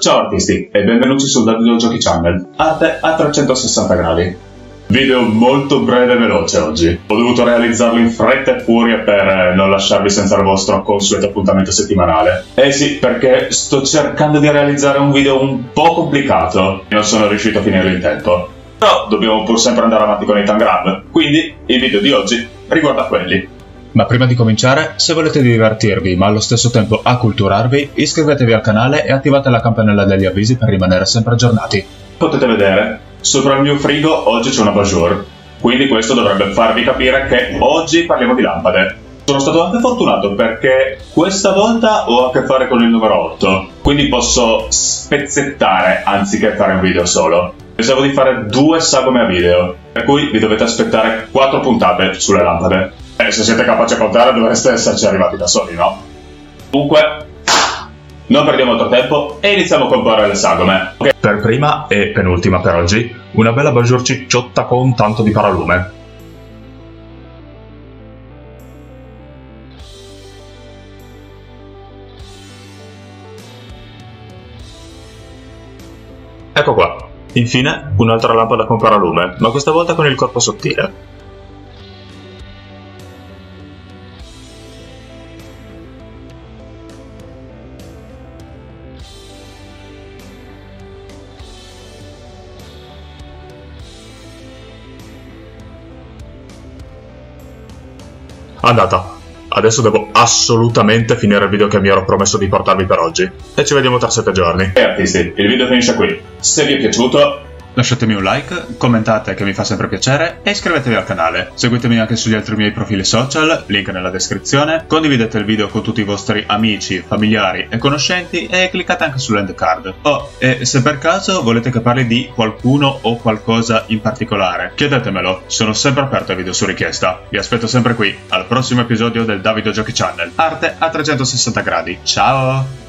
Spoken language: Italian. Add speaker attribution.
Speaker 1: Ciao artisti e benvenuti sul Davido Giochi Channel, arte a 360 gradi. Video molto breve e veloce oggi. Ho dovuto realizzarlo in fretta e furia per non lasciarvi senza il vostro consueto appuntamento settimanale. Eh sì, perché sto cercando di realizzare un video un po' complicato e non sono riuscito a finirlo in tempo. Però dobbiamo pur sempre andare avanti con i tangram, quindi il video di oggi riguarda quelli.
Speaker 2: Ma prima di cominciare, se volete divertirvi ma allo stesso tempo acculturarvi, iscrivetevi al canale e attivate la campanella degli avvisi per rimanere sempre aggiornati.
Speaker 1: Potete vedere, sopra il mio frigo oggi c'è una Bajor, quindi questo dovrebbe farvi capire che oggi parliamo di lampade. Sono stato anche fortunato perché questa volta ho a che fare con il numero 8, quindi posso spezzettare anziché fare un video solo. Pensavo di fare 2 sagome a video, per cui vi dovete aspettare 4 puntate sulle lampade. Se siete capaci a contare dovreste esserci arrivati da soli, no? Dunque, non perdiamo altro tempo e iniziamo a comporre le sagome. Okay.
Speaker 2: Per prima e penultima per oggi, una bella Bajor cicciotta con tanto di paralume. Ecco qua. Infine, un'altra lampada con paralume, ma questa volta con il corpo sottile. Andata. Adesso devo assolutamente finire il video che mi ero promesso di portarvi per oggi. E ci vediamo tra 7 giorni.
Speaker 1: E artisti, il video finisce qui. Se vi è piaciuto,
Speaker 2: lasciatemi un like, commentate che mi fa sempre piacere e iscrivetevi al canale. Seguitemi anche sugli altri miei profili social, link nella descrizione. Condividete il video con tutti i vostri amici, familiari e conoscenti e cliccate anche sull'end card. Oh, e se per caso volete che parli di qualcuno o qualcosa in particolare, chiedetemelo, sono sempre aperto ai video su richiesta. Vi aspetto sempre qui, al prossimo episodio del Davido Giochi Channel, arte a 360 gradi. Ciao!